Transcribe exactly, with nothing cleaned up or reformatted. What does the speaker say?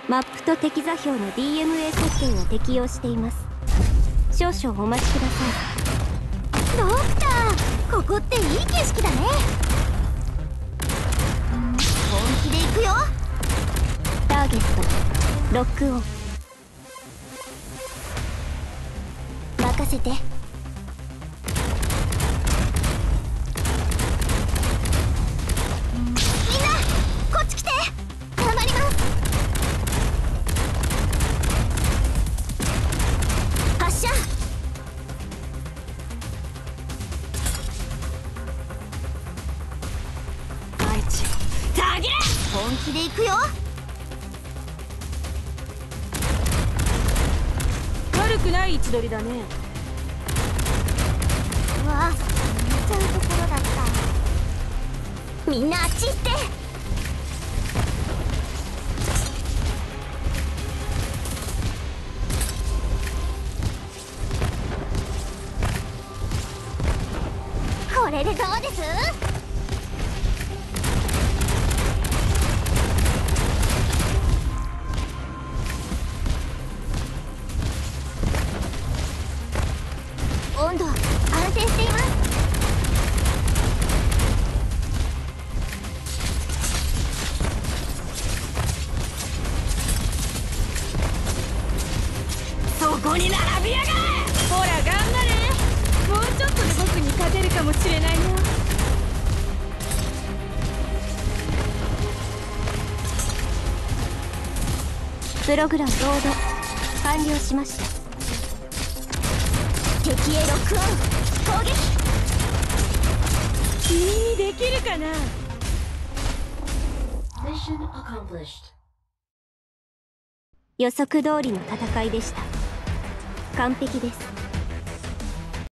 マップと敵座標の ディーエムエー 設定を適用しています。少々お待ちください。ドクター、ここっていい景色だね。本気で行くよ。ターゲットロックオン。任せて。本気で行くよ。 悪くない位置取りだね。 うわ、見ちゃうところだった。みんなあっち行って。これでどうです？温度安定しています。そこに並びやがれ。 ほら頑張れ。もうちょっとで僕に勝てるかもしれないよ。 プログラムロード完了しました。敵へロックオン。攻撃。 君にできるかな。 予測通りの戦いでした。完璧です。